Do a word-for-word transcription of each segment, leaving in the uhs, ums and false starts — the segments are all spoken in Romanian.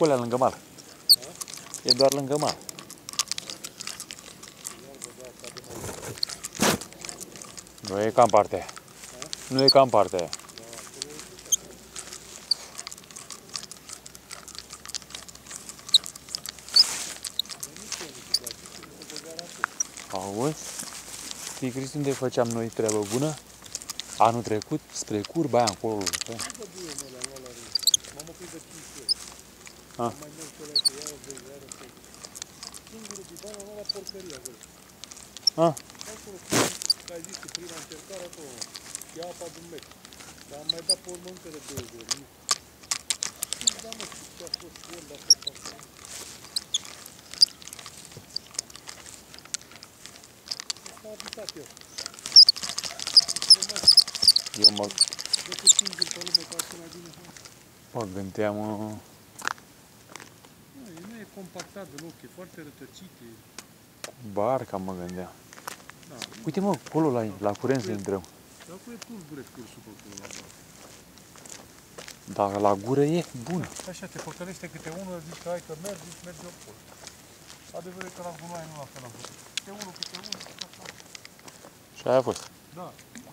culea lângă mal. E doar lângă mal. Nu e ca în partea aia. Nu e ca în partea aia. Auzi? Știi, Cristi, unde făceam noi treabă bună? Anul trecut, spre curba aia încolo. M-am oprit de cinci ori. Am mai mers pe la că iară, vezi, iară, pe... Singurul biban am luat la porcărie acolo. Ah. Acolo, că ai zis, prima încercare acolo, e apa din meci. Dar am mai dat pe urmă încă de două ori. Nu da, mă, știu ce a fost el, dar a fost acolo. Asta a abitat eu. Eu mă... Decât singur pe lume, ca să mai bine. Mă gândeam... Nu e compactat deloc, e foarte rătăcit. E... Barca mă gândeam. Da. Uite mă, acolo la, la curent să intrăm. Dar cu e tulbure cursul pe acolo la barcă. Dar la gură e bună. Așa, te păcălește câte unul, zici că hai că mergi, zici mergi o pot. Adevărul e că la gunoaie nu la fel am făcut. Câte unul, câte unul, câte așa. Și aia a fost. Da.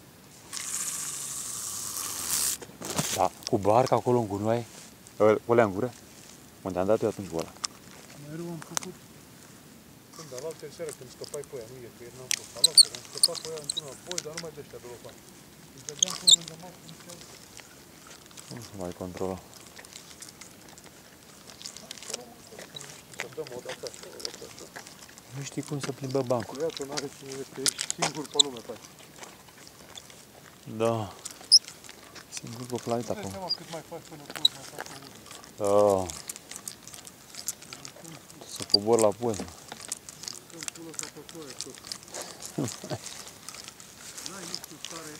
Da, cu barca acolo în gunoaie, olea în gură, unde am dat eu atunci boala. Mai rău am făcut. Când, a luat terțeară, când scăpai pe aia, nu e, că ieri n-am fost. A luat, am scăpat pe aia într-una boi, dar nu mai de ăștia de lopan. Îi dădeam până lângă masă, cum ziceau. Nu se mai controla. Să dăm o dată așa, o dată așa. Nu știi cum să plimbă bancul. Iată, n-are cine este, ești singur pe lume pe aia. Da. Singur pe planeta Nu-ți dai seama cât mai faci până acolo, mai faci o urmă. Da. Să cobor la până. Când pulă ca pe ploaie tot. N-ai nici cu stare.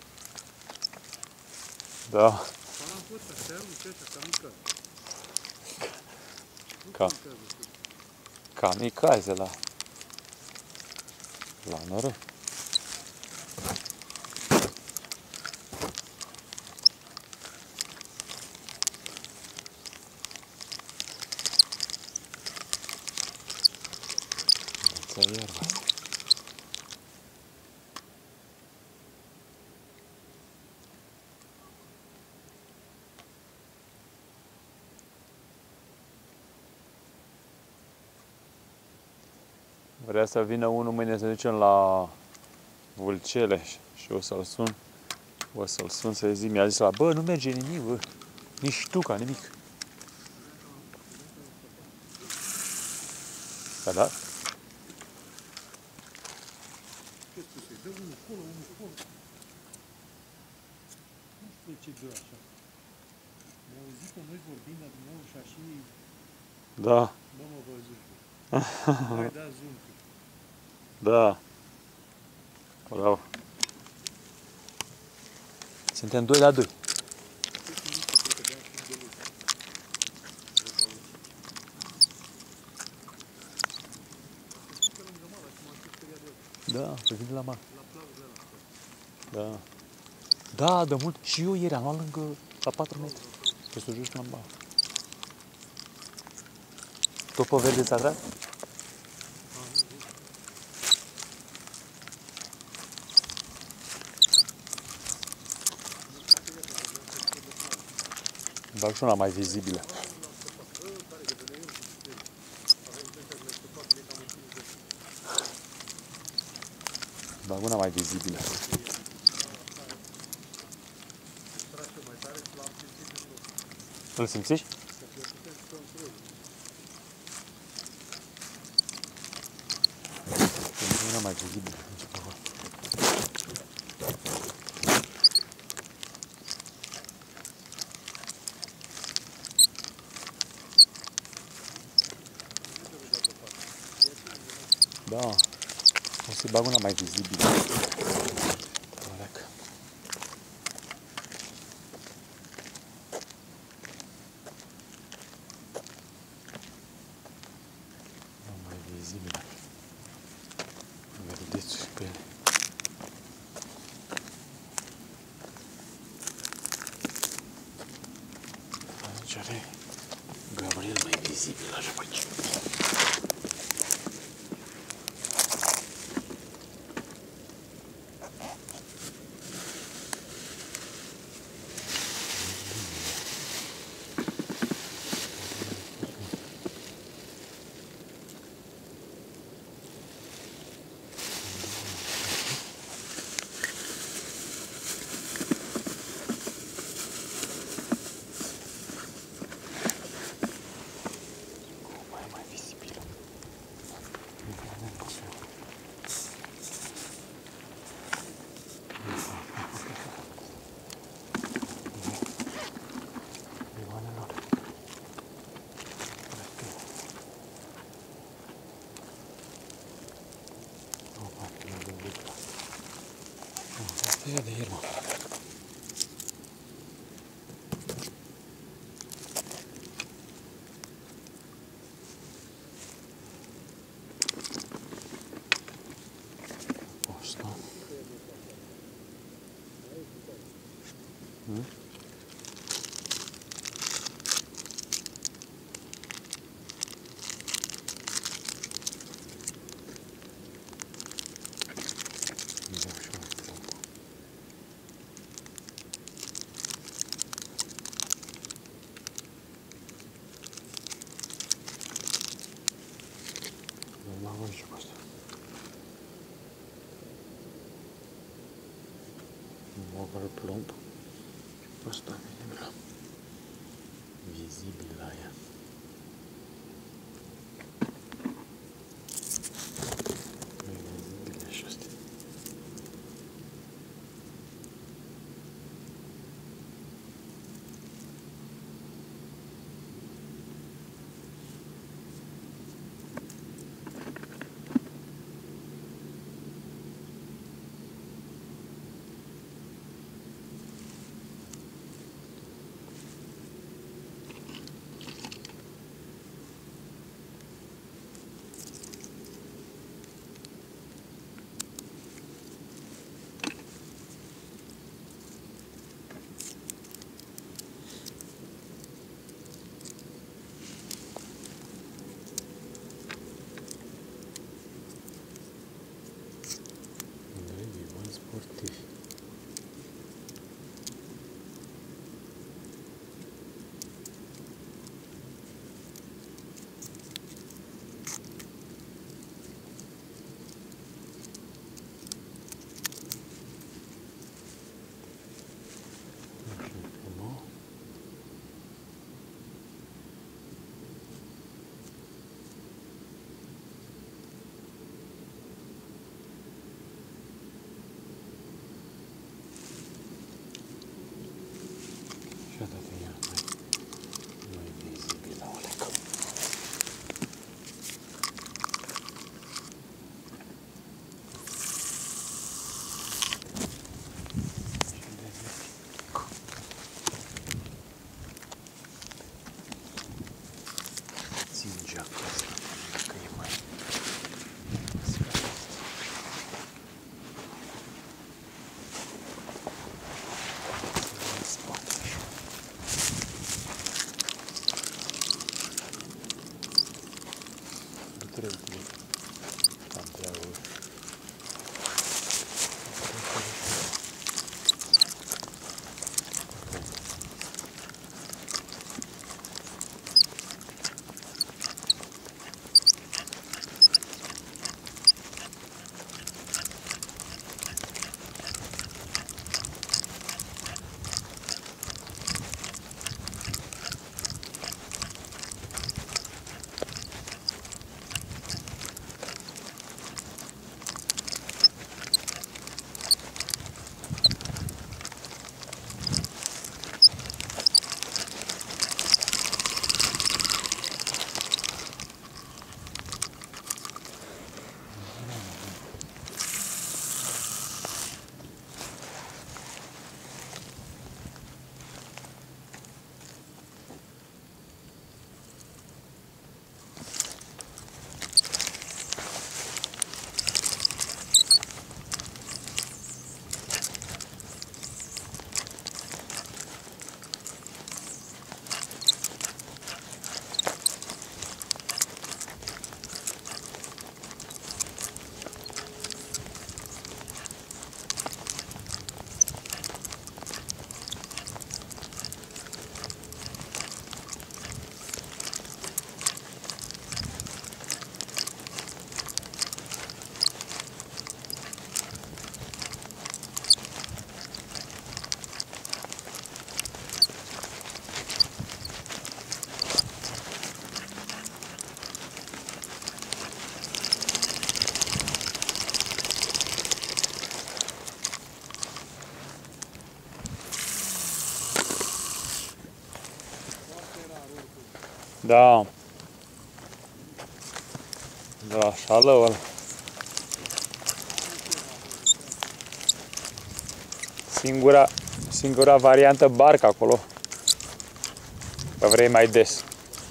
Da. Dar n-am fost așa, nu știu așa, ca mică. Ca. Kamikaze la... La noroc. Asta e iarba. Vrea să vină unul mâine să ducem la Vulcele și o să-l sun. O să-l sun să-i zic, mi-a zis la, bă, nu merge nimic, bă. Nici ștuca, nimic. Da, da? Ce spune? Dă unul acolo, unul acolo. Nu știu ce dă așa. Mi-au auzit că noi vorbim la dumneavoastră și așa și... Da. Bă, mă văzut. Hai da zoom. Da. Bravo. Suntem doi la doi. Da, pe vine la mare. Da. Da, de mult. Și eu ieri am luat lângă, la patru metri. Pe să joci la mare. Tot pe verde ți-a tras? Bag și una mai vizibilă. Bag una mai vizibilă. Îl simțiți? Una mai vizibilă. Da, o să-i bag una mai vizibilă. Una mai vizibilă. Vedeți pe ele. Aici are Gabriel. vizibil așa pe aici. Ia de el, mă. Asta. Hmm? Aici cu asta. Mă plumb. Asta vizibil. Vizibil la ea. Nu e vizibil așa asta. Da. Da, șalău ăla. Singura, singura variantă barcă acolo. Că vrei mai des.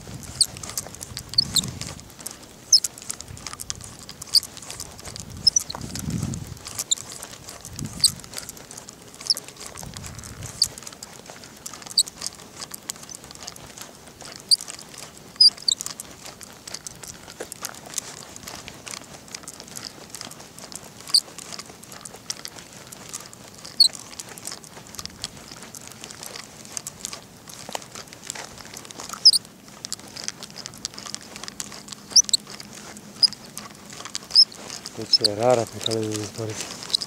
Deci e rară pe cale de dezvăluire.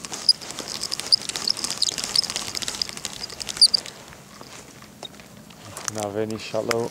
N-a venit șalău.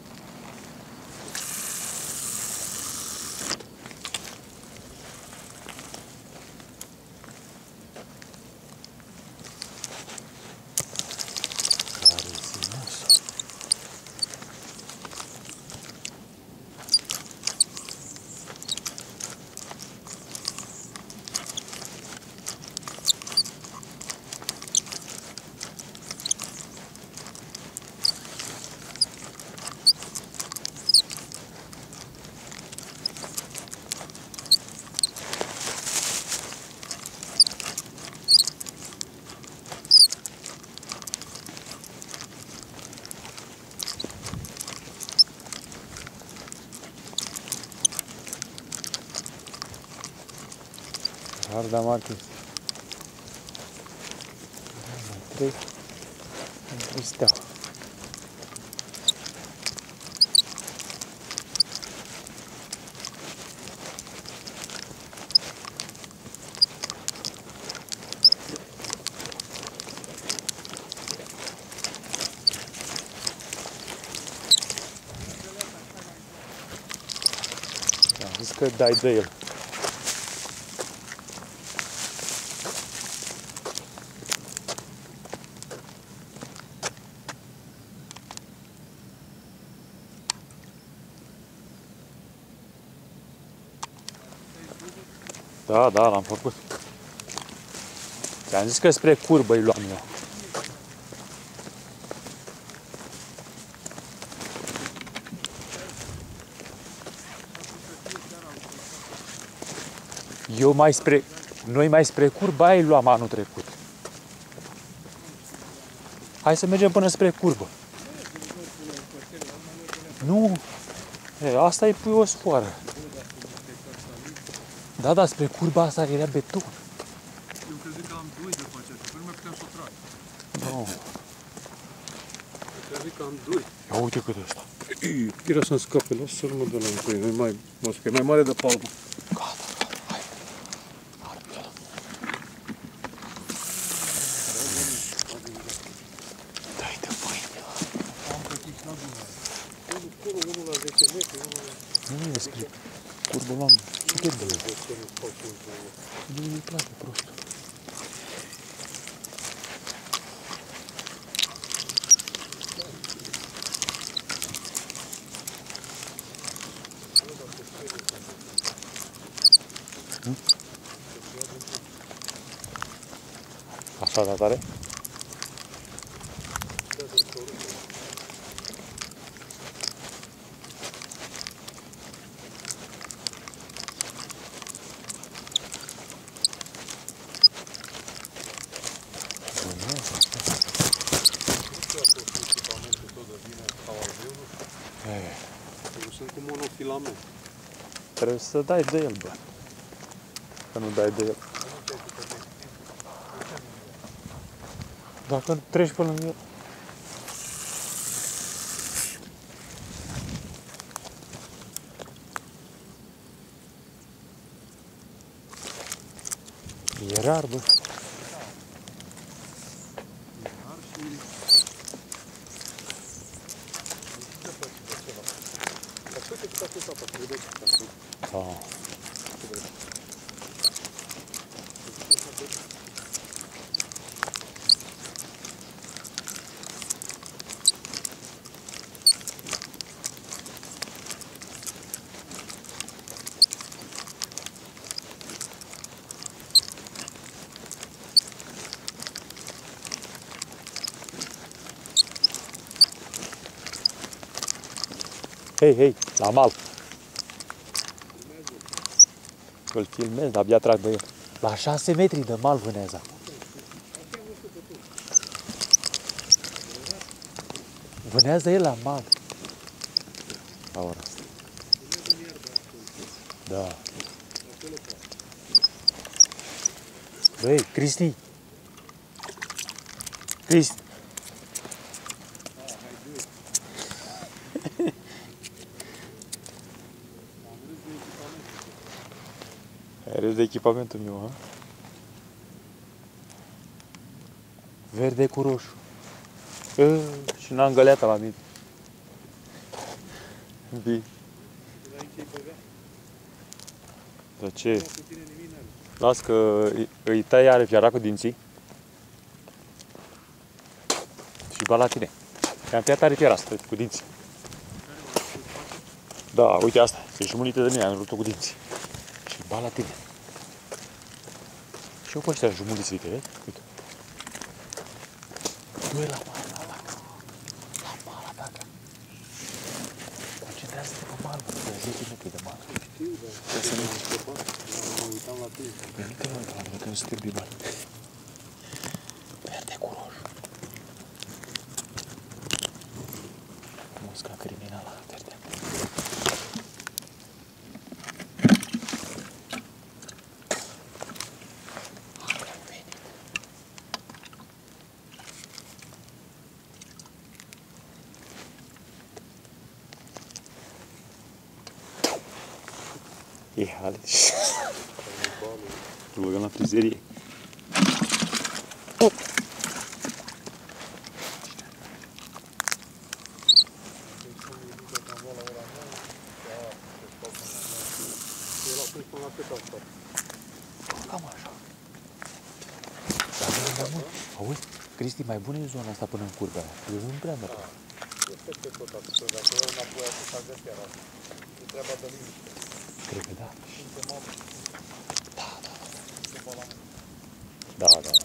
Rar, da mare chestie. Trei. Trei steaua. Am zis că dai de el. Da, da, l-am făcut. Ți-am zis că spre curbă îi luam eu. Eu mai spre... Noi mai spre curbă aia îi luam anul trecut. Hai să mergem până spre curbă. Nu. E, asta e pui o sfoară. Da, da, spre curba asta era beton. Eu cred că am doi de face asta, nu mai puteam să o trag. Nu. Cred că am doi. Ia uite cât e ăsta. Era să-mi scape, lasă-l mă de la încă, e mai, e mai mare de palmă. Gata, gata, hai. Dai de pâine. Am plătit la Dunăre. Acolo, unul la zece metri, unul la... Nu e scris. Curbă l-am. Ce te dă? Nu îi place prostul. Așa de tare? Sunt cu monofilament. Trebuie să dai de el, bă. Că nu dai de el. Dacă treci pe lângă el. E rar, bă. Da. Hei, hei, la mal. Îl filmez, abia trag de el. La șase metri de mal vânează. Vânează el la mal. La ora asta. Da. Băi, Cristi. Cristi. Ai râs de echipamentul meu, ha? Verde cu roșu. E, și n-am găleata la mine. Bine. De ce? Las că îi, îi tai are fiara cu dinții. Și ba la tine. I-am tăiat are fiara asta cu dinții. Da, uite asta. Se jumănite de mine, am rupt-o cu dinții. Și ba la tine. Și eu cu ăștia jumuliți, uite, vezi? Uite. Nu e la mare, la vacă. La mare, vacă. Concentrează-te pe mală, pe zece metri de mală. Știu, dar Trebuie să nu am scăpat, mă uitam la tine. Eu nici nu uitam la mine, că nu suntem bibani. Verde cu roșu. Musca criminală, verde. E Alex. Îl băgăm la frizerie. Cam așa. Auzi, Cristi, mai bună e zona asta până în curba aia. Eu nu prea merg. E peste tot atât, dacă eu înapoi atât s-a găsit asta. E treaba de liniște. Cred că da. Simte mamă. Da, da, Se va la mine. da. Da, da, da.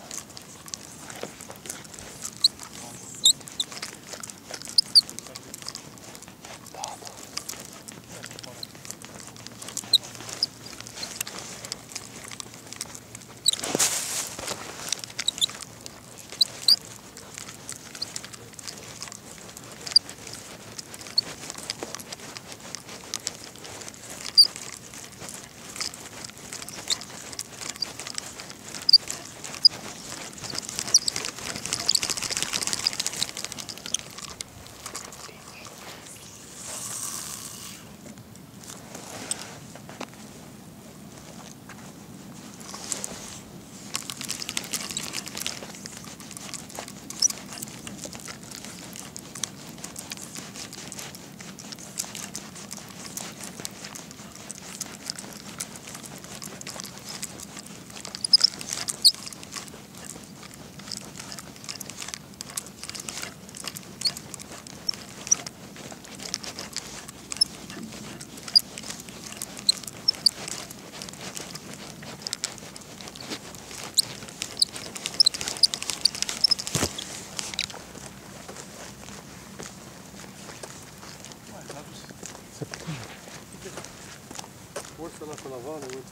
Poți să lasă la vale, uite.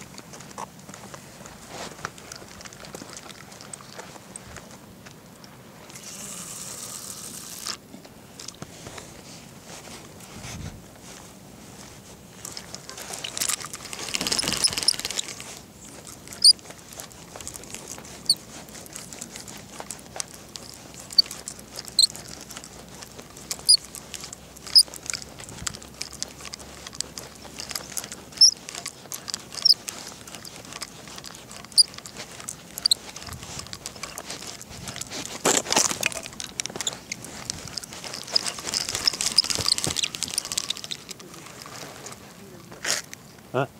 Ha?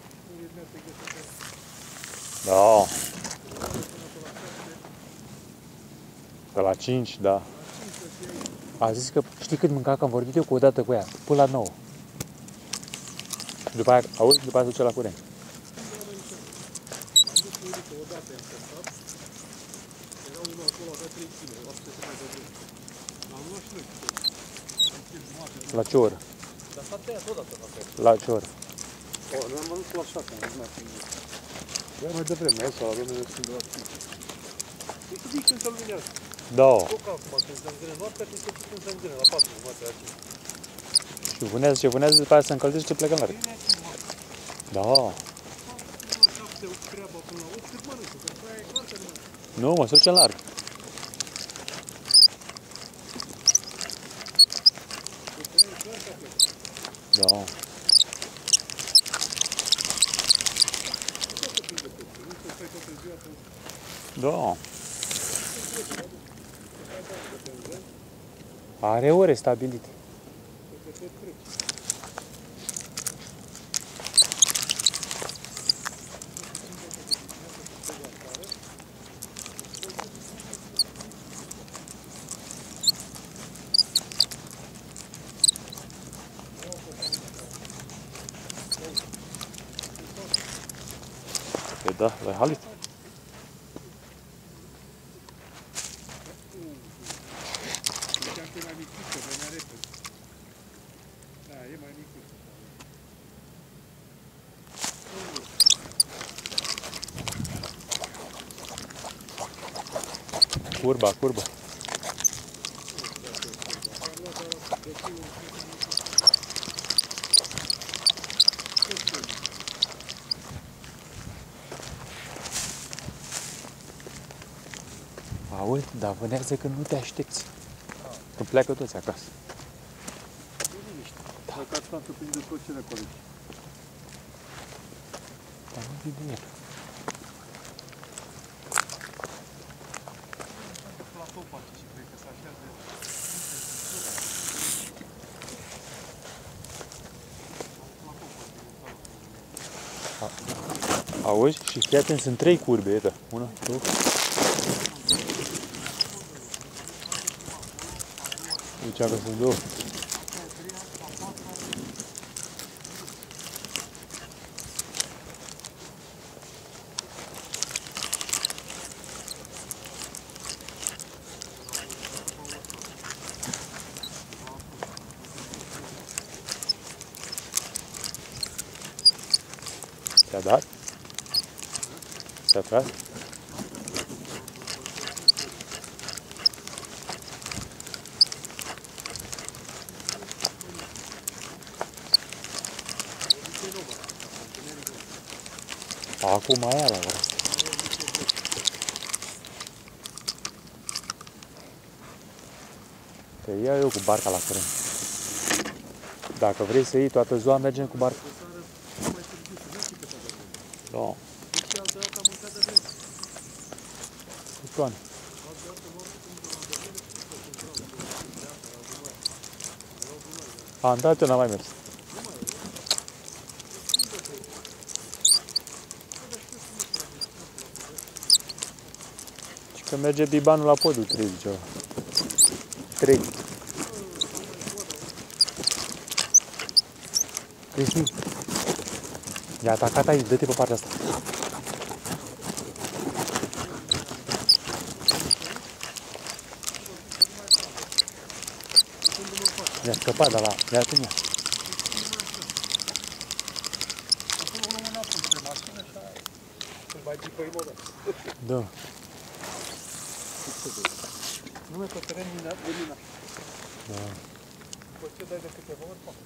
Da. Pe la cinci, da. A zis că știi cât mânca, că am vorbit eu cu o dată cu ea, până la nouă. Și după aia, auzi, după aia se duce la curent. Am dus cu Irica odată, am testat. Era unul acolo, avea trei kilograme, opt sute de grame. L-am luat și noi cu tot. Am zis jumate. La ce oră? Dar s-a tăiat odată la fel. La ce oră? O, noi am văzut la șase, am mai fi. Ia mai devreme, hai să la vreme de schimbă la cinci. E că zic când se luminează. Da. Tot acum când se îngrâne noaptea, când se când se îngrâne la patru, noaptea la cinci. Și vânează ce vânează, după aia se încălzește și plecă în larg. Da. Nu, mă, se duce în larg. Da. Da. Are ore stabilite. Păi da, l-ai halit. Curba, curba. Auzi, dar vânează când nu te aștepți. Când pleacă toți acasă. Da. Dacă ați stat să prinde tot ce de colegi. Dar nu vine el. La top face și cred că se așează. Auzi? Și fii atent, sunt trei curbe, iată. Una, două. Zicea că sunt două. Ți-a dat? Ți-a tras? Acum aia la vreo. Te iau eu cu barca la curent. Dacă vrei să iei toată ziua, mergem cu barca. Da. Toane. A, am dat eu, n-am mai mers. Și că merge bibanul la podul trei, zicea. trei. Cristi, i-a atacat aici, dă-te pe partea asta. Mi-a scăpat de la... Mi-a tăiat. Da. Nu e pe teren minat, de minat. Da. După ce dai de câteva ori, fac.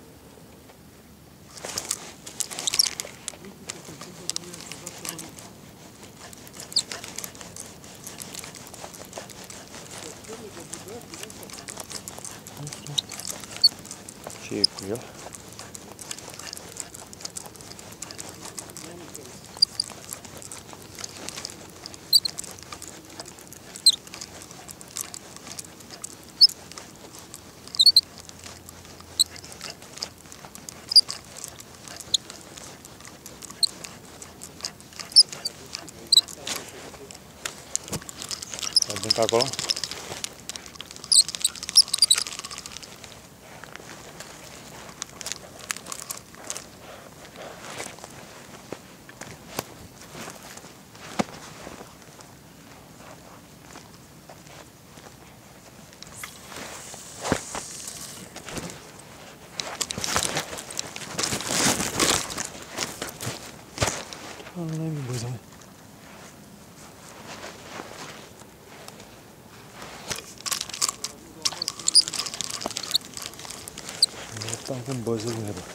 Ce e cu el? Adânc acolo? mai bine băză, mă. Tam cum băză, mă, bă.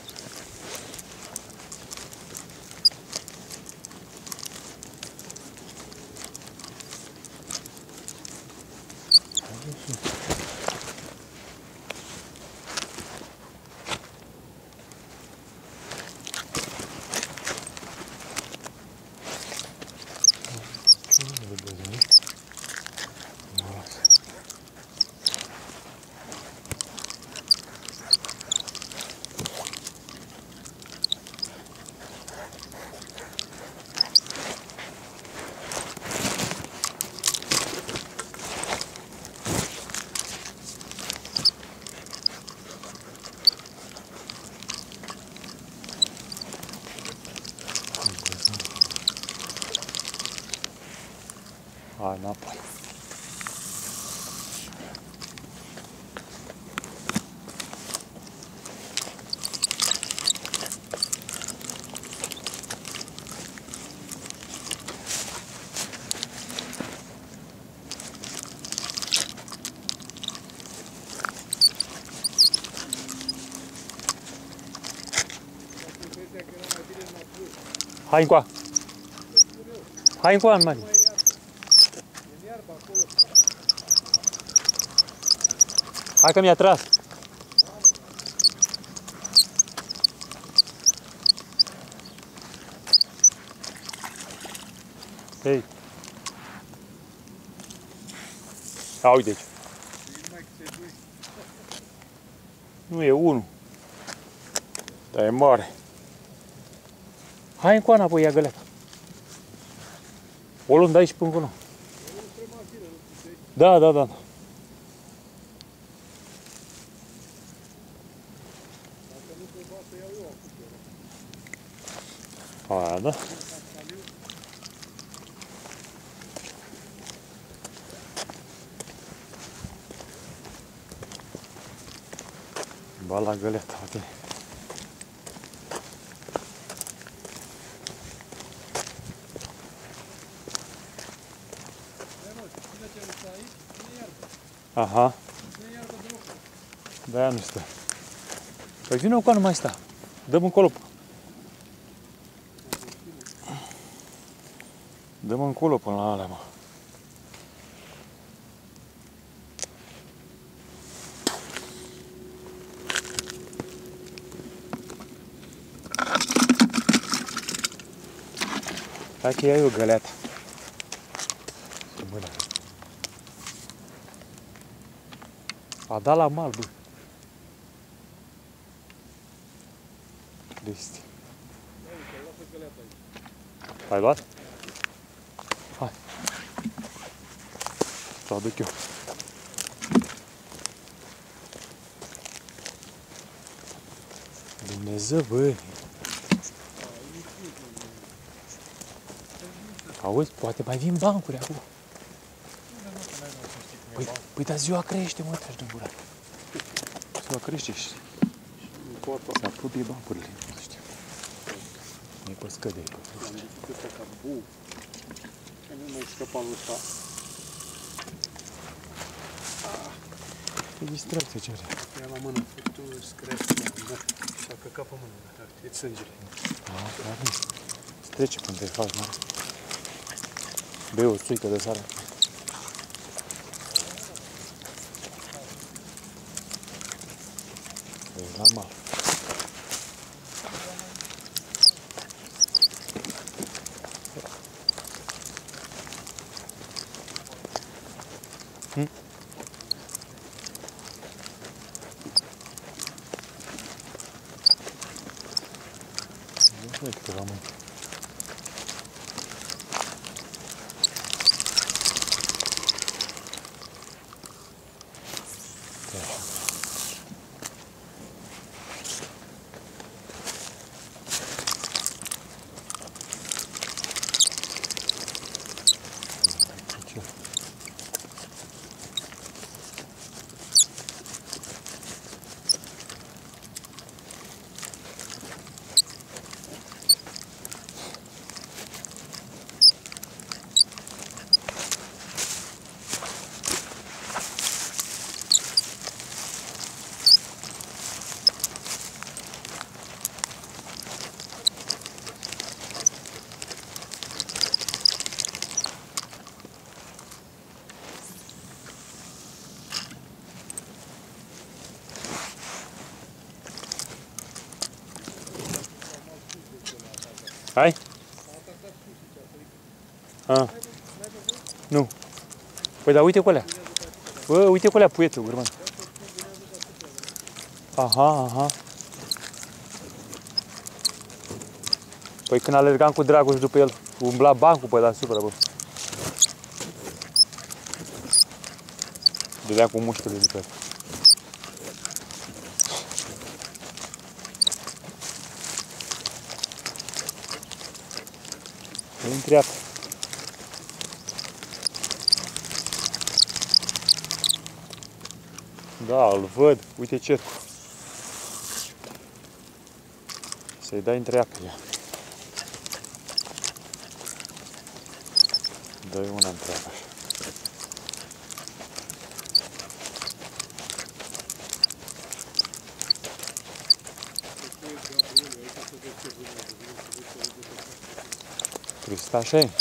Hai înapoi. Hai încoa. Hai încoa, în mare. Hai că mi-a tras. Hei. A, uite aici. Nu e unul. Dar e mare. Hai încoa înapoi, ia găleata. O luăm de aici până acolo. Da, da, da. Aia, da? Ba la găleata, uite. Aha. De-aia nu stă. Păi vină cu nu mai sta. Dăm încolo. Dăm încolo până la alea, mă. Hai că iau eu găleata. A dat la mal, bă. Cristi. Ai luat? Hai. Ți-o aduc eu. Dumnezeu, bă. Auzi, poate mai vin bancuri acum. Păi, păi dar ziua crește, mă, tragi din gura. Ziua crește și se apropie bancurile, nu știu. Nu-i pe scădere, pe fruște. Nu mai scăpa lui ăsta. E distracție, ce are? Ia la mână, tu îți crește, da. S-a căcat pe mână, e sângele. A, clar, nu. Îți trece când te faci, mă. Bei o țuică de sare. E la mal. Hm? Nu știu câteva mâini. Hai? A. Nu. Păi dar uite cu alea. Bă, uite cu alea puietul, grăman. Aha, aha. Păi când alergam cu Dragoș după el, umbla bancul pe deasupra, bă. Dădea cu muștele de pe el. E întreapă. Da, îl văd. Uite cercul. Să-i dai întreapă ea. Dă-i una întreabă așa. Crista așa e?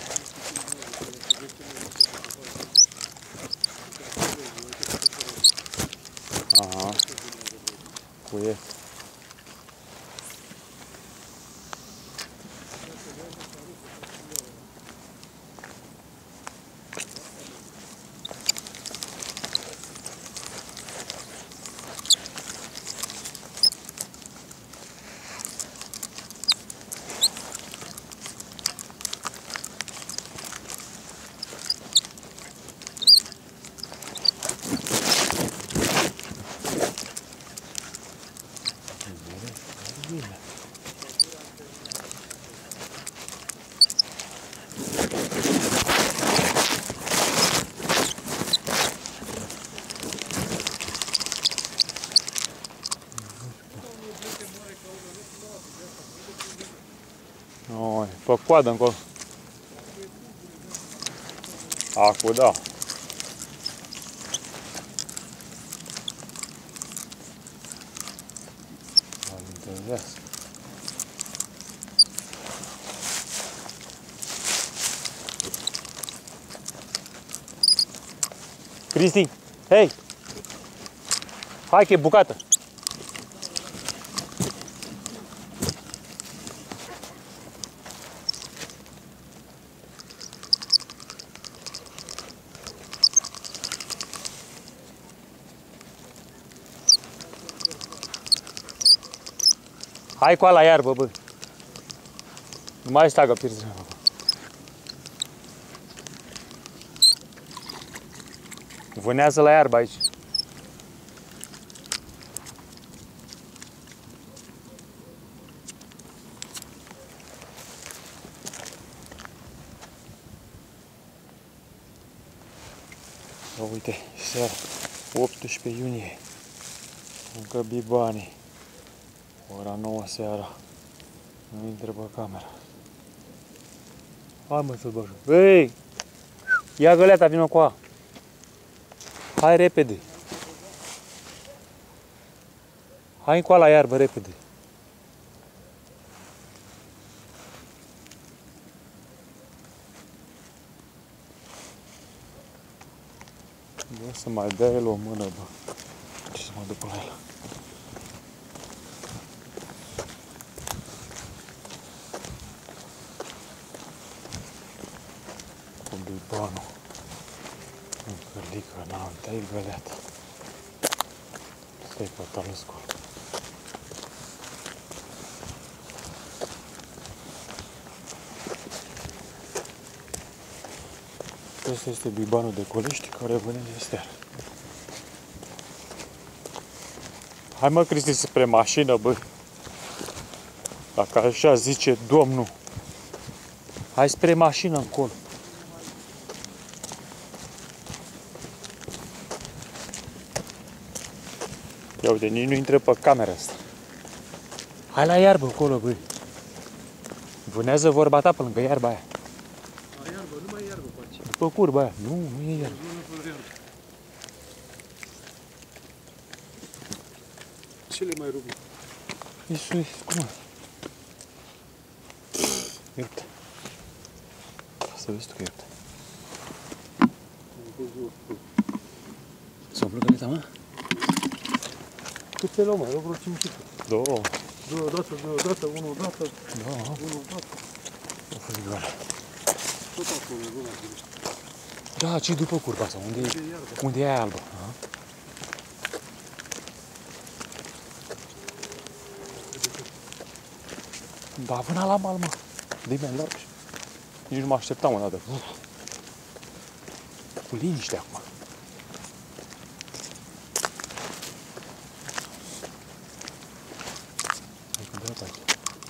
Aha. Puiet. Oi, pe coadă încolo. Acu, da. Înțeles. Cristi, hei! Hai că e bucată! Hai cu ala la iarbă, bă. Nu mai stai că pierzi. Vânează la iarbă aici. O, uite, seara, optsprezece iunie. Încă bibanii. Ora nouă seara. Nu intră pe camera. Hai mă să-l bag. Ei! Ia găleata, vină cu a. Hai repede. Hai cu a la iarbă, repede. Bă, să mai dea el o mână, bă. Ce să mă duc la el? Cu bibanul. În cărlică, înainte-i găleata. Stai pe tală scol. Ăsta este bibanul de Colești care vâne de seară. Hai mă, Cristi, spre mașină, bă. Dacă așa zice domnul. Hai spre mașină încolo. Ia uite, nici nu intră pe camera asta. Hai la iarbă acolo, băi. Vânează vorba ta pe lângă iarba aia. La iarbă, nu mai iarbă face. După curba aia. Nu, nu e iarbă. Ce le mai rup? Iisui, cum e? Iute. Să vezi tu că iute. S-o umplut găleta, mă? Câte luăm, mai? Eu vreo cinci. Două. Două dată, două dată, unul dată. Da. Unul dată. O furigoare. Tot acolo, în zona Girești. Da, ce după curba asta? Unde e, unde e aia albă? Aha. Da, până la mal, mă. De mi-am dat. Nici nu mă așteptam o dată. Uf. Cu liniște acum. Hai că dă-o pe aici.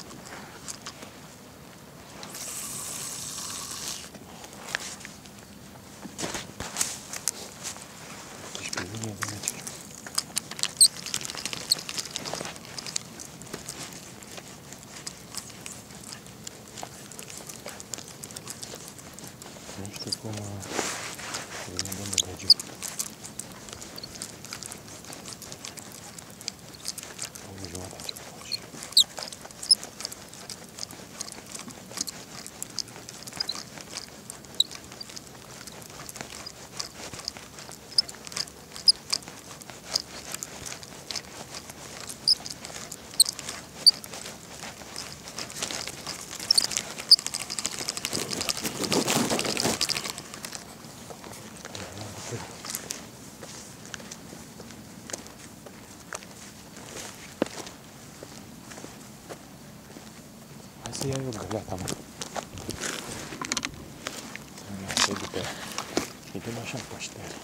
Deci pe linie de aici. Nu știu cum... Vedem domnul Gagiu. O jumătate ce faci. Hai să iau eu găleata, mă. Să-mi ia să după ea. Îi dăm așa în paștere.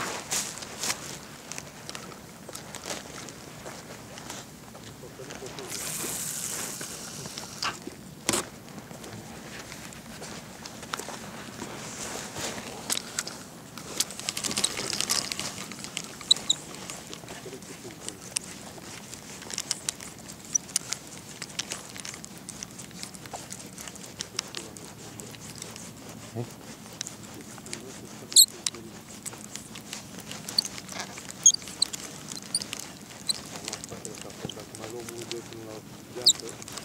Mai luăm unul de până la geantă.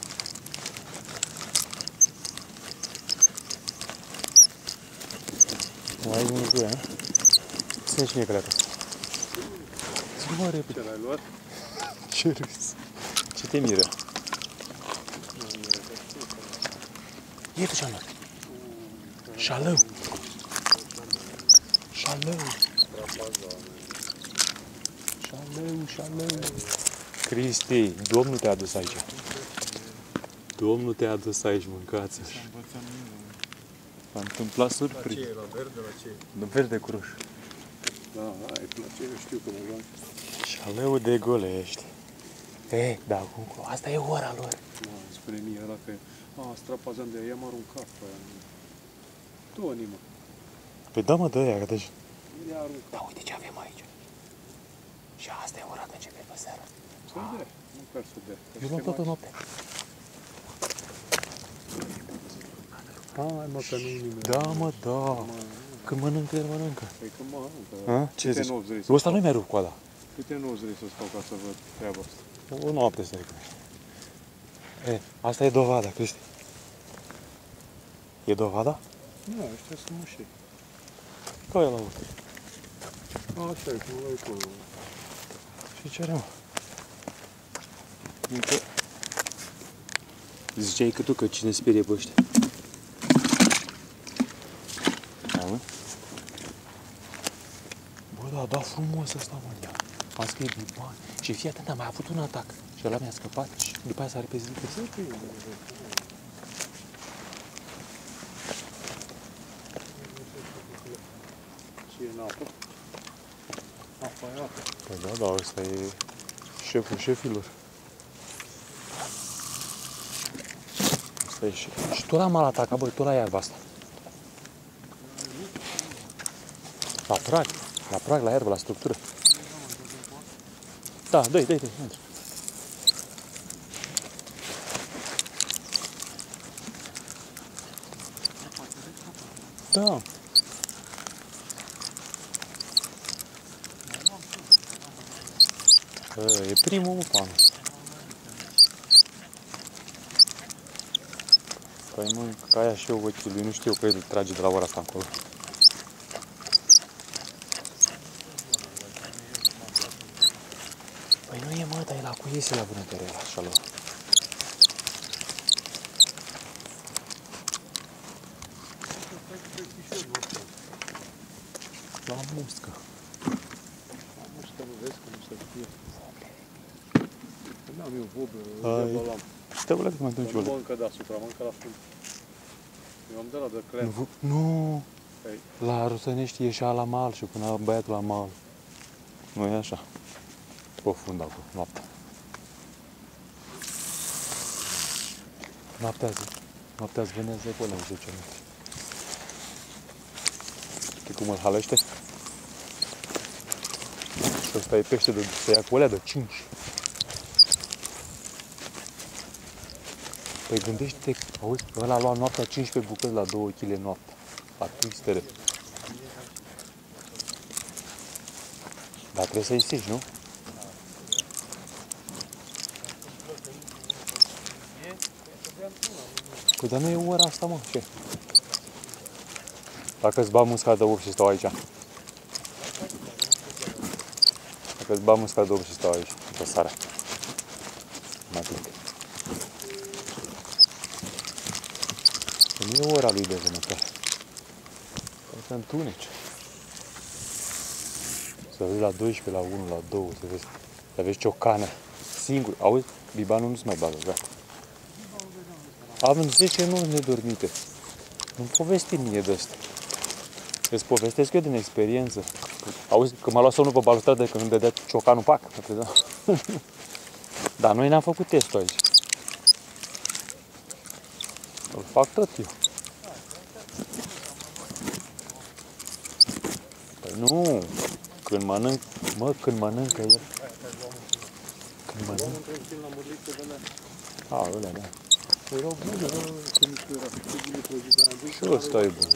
Mai ai unul cu ea, nu? Ține și mie găleata. Zi-mă, mă, repede. Ce l-ai luat? Ce râs. Ce te miră? Ie tu ce-am luat. Șalău. Șalău. Șalău, șalău. Cristi, Domnul te-a adus aici. Domnul te-a adus aici, mâncați. S-a întâmplat surpriz. La ce? La verde? La ce? De verde cu roșu. Da, aia, la ce? Eu știu că mă luam. Șalău de Golești. E, da, cum, asta e ora lor. Da, spune mie ăla că... A, strapazam de aia, i-am aruncat pe aia. Toni, mă. Păi da, mă, dă aia, că deci... I-a aruncat. Da, uite ce avem aici. Și asta e ora de începe pe seara. Să dea, măcar să dea. Eu l-am toată noaptea. Hai, mă, că nu-i nimeni. Da, mă, da. Când mănâncă, el mănâncă. Păi că mănâncă. A? Ce Câte zici? nopți vrei să Ăsta stau? nu-i mai rup coada. Câte nopți vrei să stau ca să văd treaba asta? O noapte să recunoști. E, asta e dovada, Cristi. E dovada? Nu, ăștia sunt mușii. Că e la urmă. Așa e, cum e acolo. Și ce are, mă? Uite. Ziceai că tu că cine sperie pe ăștia. Auzi? Bă, da, da frumos ăsta, mă, ia. A scris de bani. Și fii atent, am mai avut un atac. Și ăla mi-a scăpat și după aia s-a repezit pe zi. Și e în apă. Apa e apă. Păi da, da, ăsta e șeful șefilor. Ăsta e șef. Și tu l-am mal atacat, băi, tu la iarba asta. La prag, la prag, la iarbă, la structură. Da, dă-i, dă-i, dă-i, intră. Da. Bă, e primul, mă, pană. Păi mă, ca aia și eu ochii lui, nu știu că el trage de la ora asta încolo. Păi nu e, mă, dar e la cu iese la vânătoare, așa, la. La muscă. La muscă nu vezi cum să fie. N-am eu vorbă, Ai. degeaba l-am. Stăule că mă duci Nu mă încă deasupra, mă încă la fund. Eu am de la de clen. Nu, nu. Ei. La Rusănești ieșea la mal și până băiatul la mal. Nu e așa? Pe fund acolo, noaptea. Noaptea zi. Noaptea îți vânează pe ăla zece metri. Știi cum îl halește? Și ăsta e pește de, să ia cu alea de cinci. Păi gândește-te, auzi, ăla a luat noaptea cincisprezece bucăți la două kilograme noaptea. La twistere. Dar trebuie să insisti, nu? Păi dar nu e ora asta, mă, ce? Dacă îți bag musca de opt și stau aici. Dacă îți bag musca de opt și stau aici, pe seara. Mă ating. Că nu e ora lui de vânătoare. Că se întuneci. Să vezi la doisprezece, la unu, la doi, să vezi, să vezi ciocană. Singur. Auzi, bibanul nu se mai bagă, gata. Am zece nopți nedormite. Nu-mi povesti mie de asta. Îți povestesc eu din experiență. Auzi, că m-a luat somnul pe balustradă când îmi dădea ciocanul, pac. Dar noi n-am făcut testul aici. Îl fac tot eu. Păi nu, când mănânc, mă, când mănâncă el. Când mănânc. A, ălea, da. Erau bune, că nu știu, era cât bine prăjit. Și ăsta e bun.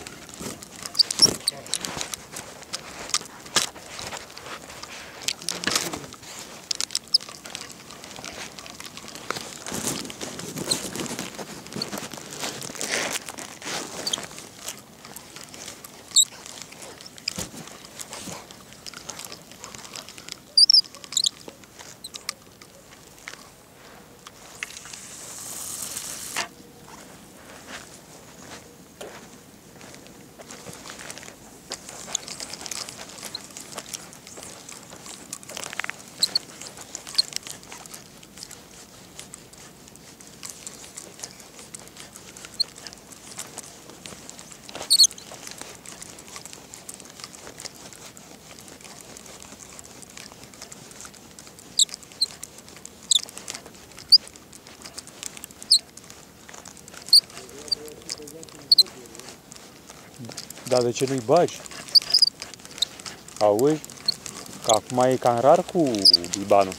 Dar de ce nu-i bagi? Auzi? Că acum e cam rar cu bibanul.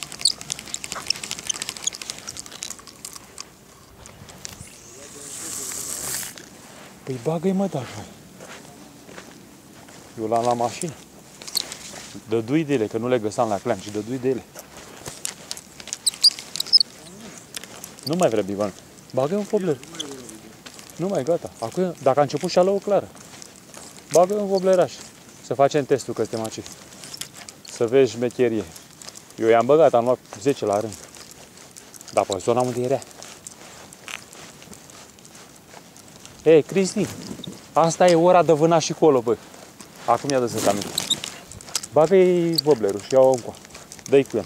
Păi bagă-i, mă, dar mai. Eu l-am la mașină. Dădui de ele, că nu le găseam la clean, ci dădui de ele. Nu mai vrea bibanul. Bagă-i un fobler. Nu mai, gata. Acum, dacă a început și-a luat o clară. Bagă un vobleraș. Să facem testul că suntem aici. Să vezi șmecherie. Eu i-am băgat, am luat zece la rând. Dar pe zona unde era. Ei, Cristi, asta e ora de vânat și colo, bă. Acum i-a dă-să aminte. Bagă-i voblerul și ia-o încoa. Dă-i cu el.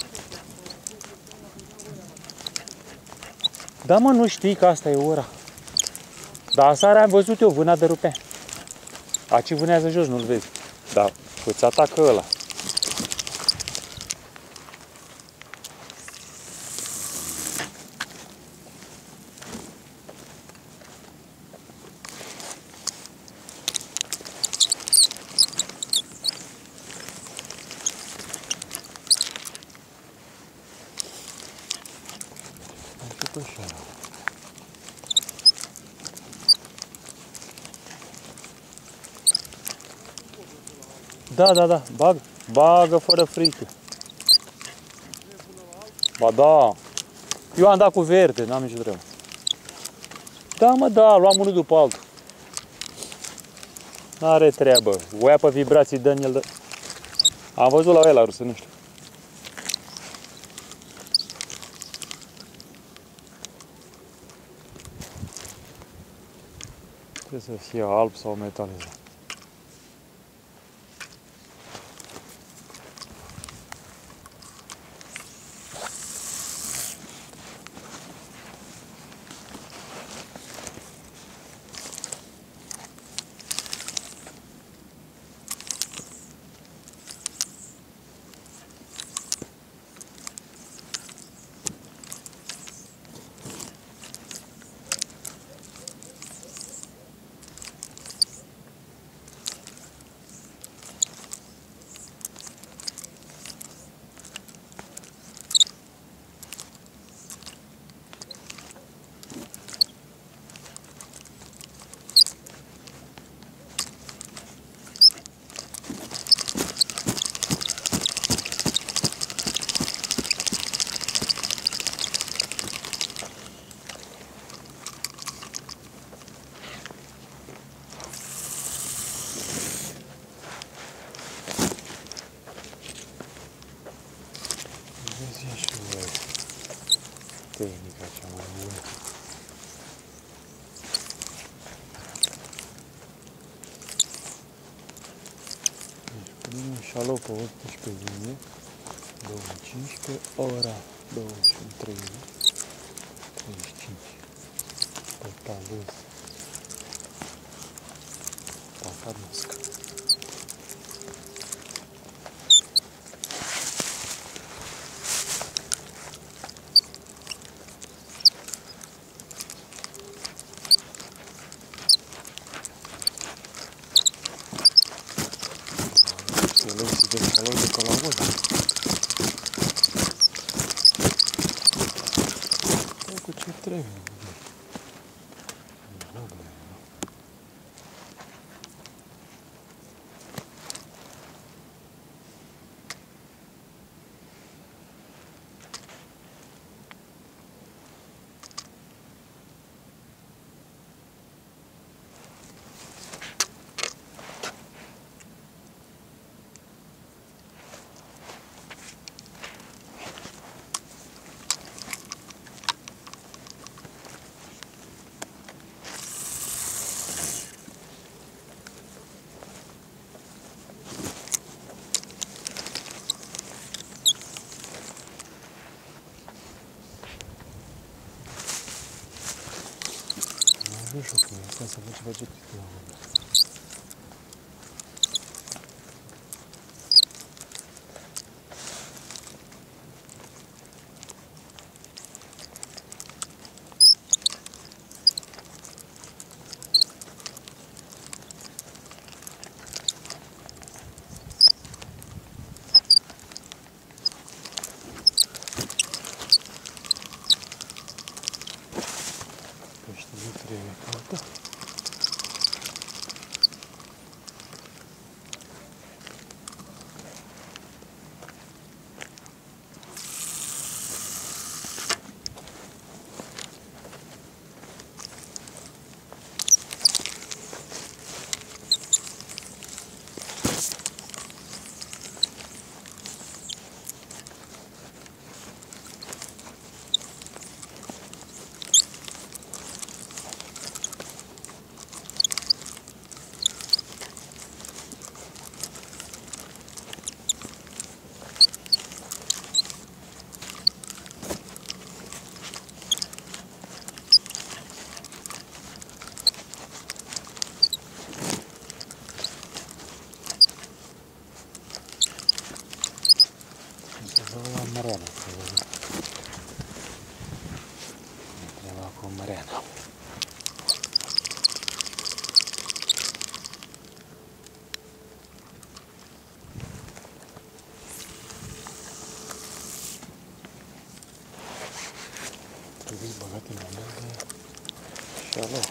Da, mă, nu știi că asta e ora. Dar aseară am văzut eu, vâna de rupea. Aici vânează jos, nu-l vezi. Dar îți atacă ăla. Da, da, da, bag, bagă fără frică. Ba da, eu am dat cu verde, n-am nicio treabă. Da, mă, da, luam unul după altul. N-are treabă, o ia pe vibrații, dă în el, dă. Am văzut la el la rusă, nu știu. Trebuie să fie alb sau metalizat. Șalopă, optsprezece iunie două mii cincisprezece, ora douăzeci și trei treizeci și cinci. Portalez. Paharmasc. Lecții de salon de colaboră. Cu ce trebuie? Nu știu cum e, asta să văd ce face pictul la mână. Pește nu trebuie caută. La Mariana. Treaba cu Mariana. Trebuie băgat în moment de șalop.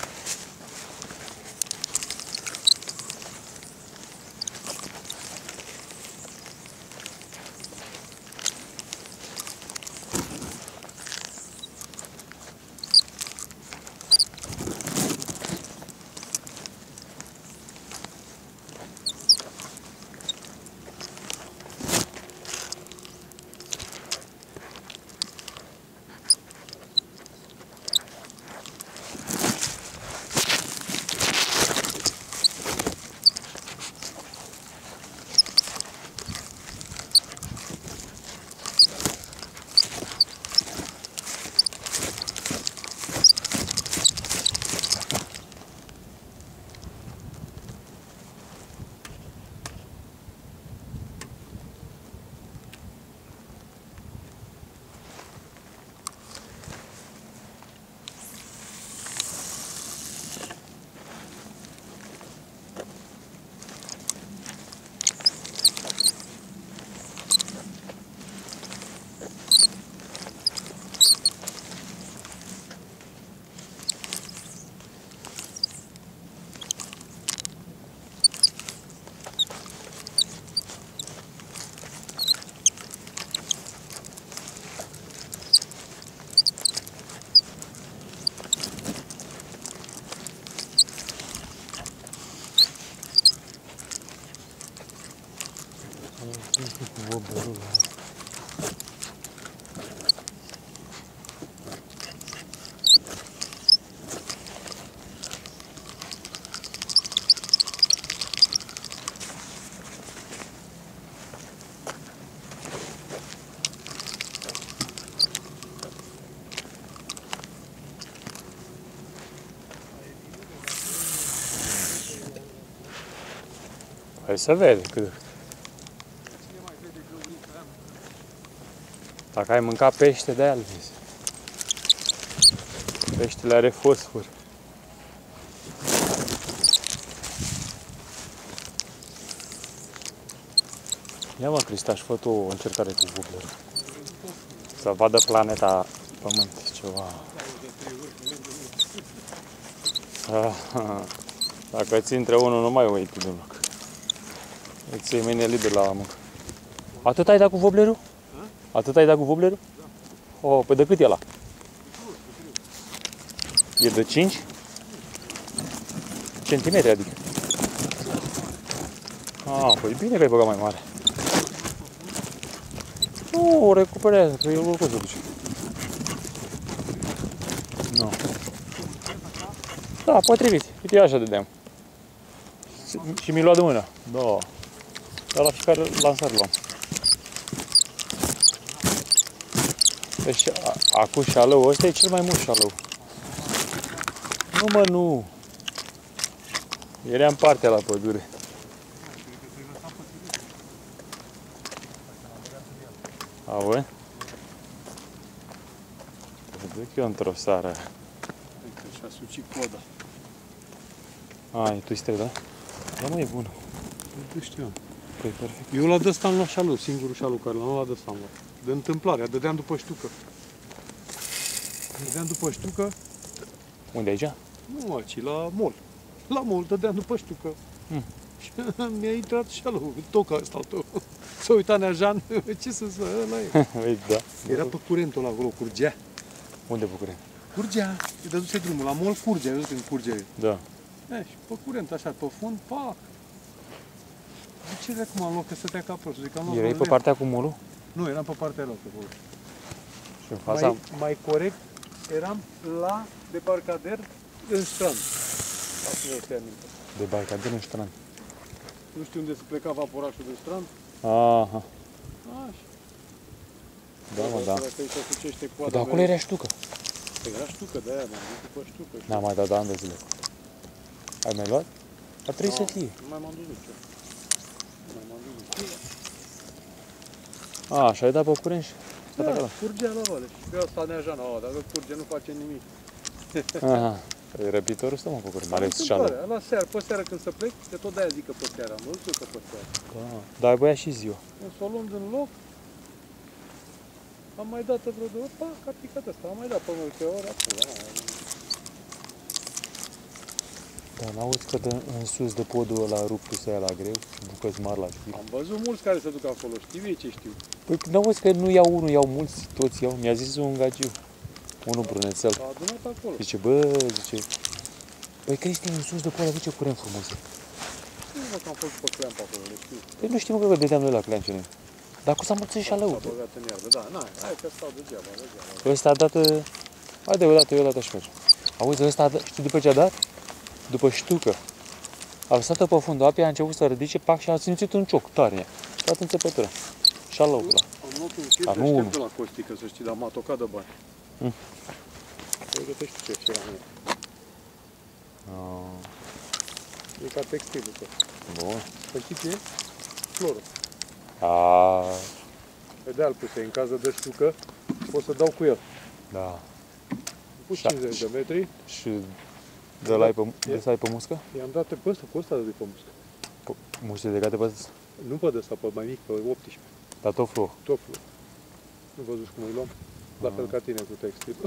Cu obărul ăla. Hai să vede cât. Cine mai vede găurița aia? Dacă ai mâncat pește, de-aia îl vezi. Peștele are fosfor. Ia mă, Cristaș, fă tu o încercare cu wobblerul. Să vadă planeta Pământ, ceva. Dacă îți intre unul, nu mai uiți de un loc. Îți iei mâine liber la muncă. Atât ai dat cu wobblerul? Atât ai dat cu wobblerul? Da. Oh, pe de cât e ăla? E de cinci centimetri, adică. Ah, păi bine că ai băgat mai mare. Nu, o recuperează, că eu oricum se duce. Nu. Da, potrivit. Uite, așa dădeam. Și mi-l lua de mână. Da. Dar la fiecare lansare luam. Deci, acum șalău, ăsta e cel mai mult șalău. Nu, mă, nu. Era în partea la pădure. Auzi? Îți duc eu într-o sară. Uite, și-a sucit coda. A, e twistere, da? Da, mă, e bună. Nu știu. Păi, perfect. Eu la dăsta am luat șalu, singurul șalu care l-am luat la dăsta am luat. De întâmplare, dădeam după ștucă. Dădeam după ștucă. Unde, aici? Nu aici, la mol. La mol dădeam după ștucă. Hmm. Și mi-a intrat șalul, toca ăsta al tău. S-a uitat Neajan, ce să să, ăla e. Vezi, da. Era pe curentul ăla acolo, curgea. Unde București? Curgea, îi dăduse drumul, la mol curgea, vezi când curge. Da. E, și pe curent, așa, pe fund, pac. De ce de acum am luat, că stătea ca prostul? Zic, am luat Erai pe pe partea cu mulul? Nu, eram pe partea aia acolo. Și în fața? Mai, mai corect, eram la debarcader în strand. Asta nu știu aminte. Debarcader în strand. Nu știu unde se pleca vaporașul de strand. Aha. Așa. Da, mă, da. Dacă îi se sucește coada Dar acolo era ștucă. Păi era ștucă, de-aia m-am dus după ștucă. N-am mai dat de ani de zile. Ai mai luat? Ar trebui să fie. Nu mai m-am dus nici eu. Nu mai m-am dus nici eu. A, și ai dat pe curent și s-a dat Da, acolo. curgea la vale. Și pe asta Neajan, a, dacă curge nu face nimic. Aha. E răpitorul stă, mă, pe curent, mai ales șalul. La seară, pe seară când se plec, de tot de-aia zic că pe seară. Am văzut că pe seară. Da. Dar ai băiat și ziua. Când s-o luăm din loc, am mai dat vreo două, pac, a picat ăsta, am mai dat pe multe ori, acolo, Da, n-auzi că de, în sus de podul ăla ruptu-se la greu și bucăți mari la știri. am văzut mulți care se duc acolo, știi ei ce știu. Păi n-auzi că nu iau unul, iau mulți, toți iau. Mi-a zis un gagiu, unul brunețel. S-a adunat acolo. Zice, bă, zice, păi Cristi, în sus de pod aduce curent frumos. Nu mă că am fost pe cleamp acolo, le știu. Păi nu știm că dădeam noi la cleancele. Dar cu s-a mulțit și alău. S-a băgat în iarbă, da, na, hai că stau degeaba, degeaba. Ăsta a dat, haide o dată, eu o dată și merge. Auzi, ăsta a dat, știi după ce a dat? După ștucă. A lăsat-o pe fundul apei, a început să ridice, pac, și a simțit un cioc tare. Și a dat înțepătură. Și alău ăla. Am luat un chip Dar de nu aștept unul. de la Costică, să știi, dar m-a tocat de bani. Mm. Păi gătești ce, ce era mea. Ah, E ca textilul tot. bun. Pe chip e florul. Ah, Pe deal puse, în cază de ștucă, pot să dau cu el. da. Am pus Și- cincizeci de metri, Și de la ai pe, de să ai pe muscă? i-am dat pe ăsta, cu ăsta de pe muscă. Muște de gata pe Nu pe ăsta, pe mai mic, pe optsprezece. dar tot fluor. Tot flor. Nu văzut cum îi luam? La fel ca tine cu textilul.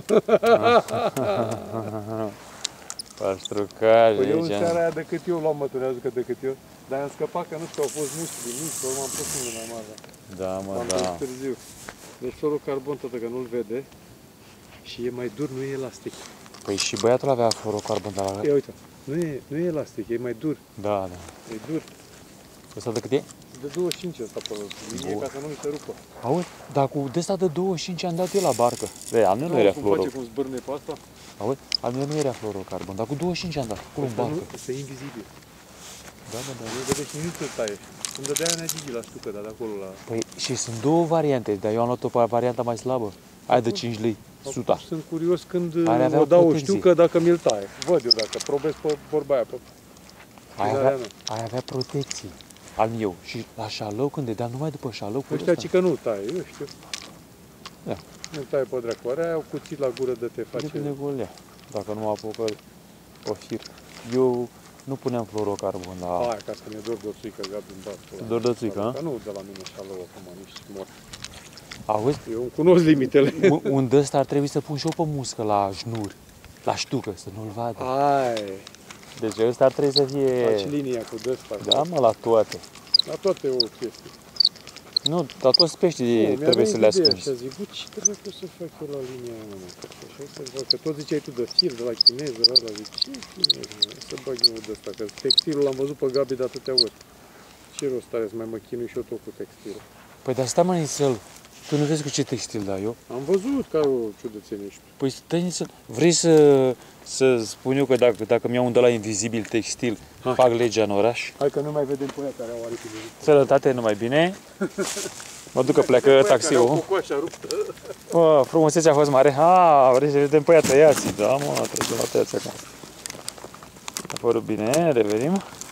Pastrucaje Păi eu în aici. seara aia decât eu luam măturează că decât eu. Dar am scăpat că nu știu, au fost mușchi mici, ori m-am pus unul mai mare. Da, mă, M-am da. pus târziu. Deci fluorocarbon, tată, că nu-l vede. Și e mai dur, nu e elastic. Păi și băiatul avea fluorocarbon, dar la... Ia uite, nu e, nu e elastic, e mai dur. Da, da. E dur. Ăsta de cât e? De douăzeci și cinci ăsta pe linie, Bun. ca să nu mi se rupă. Auzi, dar cu de ăsta de douăzeci și cinci am dat eu la barcă. De, al meu nu era cum fluoro. face, cum zbârne pe asta? Auzi, al meu nu era fluorocarbon, dar cu douăzeci și cinci am dat, acolo în Ăsta nu, barcă. ăsta e invizibil. Da, da, da. Nu vede și nici să taie. Îmi dădea Ana Gigi la ștucă, dar de acolo la... Păi și sunt două variante, dar eu am luat-o pe varianta mai slabă. Aia de cinci lei, suta. Sunt curios când Are avea o dau o protecție. știucă dacă mi-l taie. Văd eu dacă probez pe vorba aia. Pe... Aia avea, aia avea protecție. al meu. Și la șalou, când îi dam numai după șalou, cu Ăștia ci că nu taie, eu știu. Da. Nu taie pe dracu. Aia au cuțit la gură de te face. Depinde golea. Dacă nu apucă o fir. Eu nu puneam fluorocarbon la... Aia, ca să ne dor de o țuică, Gabi, îmi bat. Te dor de o țuică, Dar nu de la mine șalou acum, nici mor. Auzi? Eu îmi cunosc limitele. Un, un de ăsta ar trebui să pun și eu pe muscă la șnur. La ștucă, să nu-l vadă. Ai, Deci ăsta ar trebui să fie... faci linia cu dăsta. Da, mă, la toate. La toate e o chestie. Nu, dar toți peștii Nu, trebuie să le ascunzi. Și zic, bă, ce trebuie să fac eu la linia aia, mă? Și așa să fac, că tot ziceai tu de fir, de la chinez, de la ăla, zic, ce chinez, mă? Să bag eu de ăsta, că textilul l-am văzut pe Gabi de atâtea ori. Ce rost are să mai mă chinui și eu tot cu textilul? Păi dar stai, mă, Nițel, tu nu vezi cu ce textil dau eu? Am văzut ca o ciudățenie. Păi stai, Nițel, vrei să, să spun eu că dacă, dacă mi-au un de la invizibil textil, Ha. fac legea în oraș? Hai că nu mai vedem pe aia care au aripi de zi. Sănătate, numai bine. Mă duc că pleacă taxiul. Cocoașa ruptă. Bă, frumusețea a fost mare. Ha, vrei să vedem pe ea tăiații. Da, mă, trebuie să mă tăiați acum. A părut bine, revenim.